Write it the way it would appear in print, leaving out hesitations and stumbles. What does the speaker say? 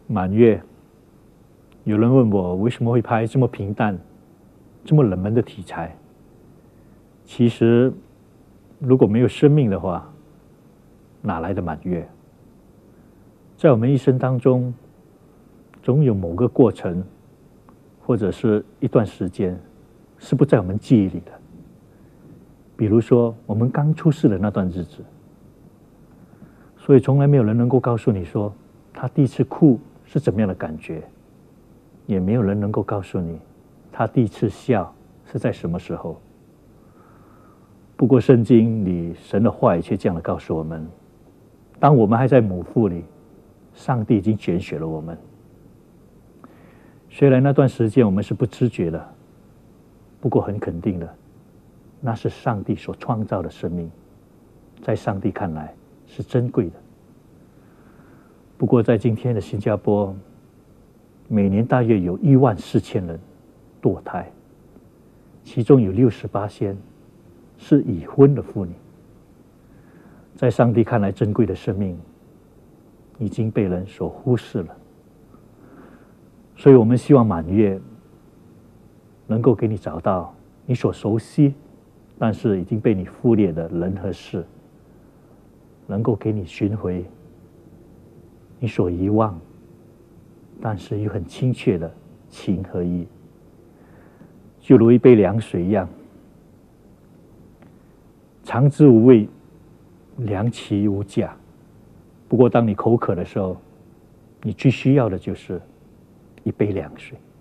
满月，有人问我为什么会拍这么平淡、这么冷门的题材。其实，如果没有生命的话，哪来的满月？在我们一生当中，总有某个过程，或者是一段时间，是不在我们记忆里的。比如说，我们刚出世的那段日子，所以从来没有人能够告诉你说，他第一次哭是怎么样的感觉，也没有人能够告诉你，他第一次笑是在什么时候。不过圣经里神的话语却这样的告诉我们，当我们还在母腹里，上帝已经拣选了我们。虽然那段时间我们是不知觉的，不过很肯定的，那是上帝所创造的生命，在上帝看来是珍贵的。不过在今天的新加坡，每年大约有14000人堕胎，其中有68%是已婚的妇女。在上帝看来珍贵的生命，已经被人所忽视了。所以我们希望满月能够给你找到你所熟悉，但是已经被你忽略的人和事，能够给你寻回你所遗忘，但是又很亲切的情和义，就如一杯凉水一样，长之无味，凉其无价。不过当你口渴的时候，你最需要的就是一杯凉水。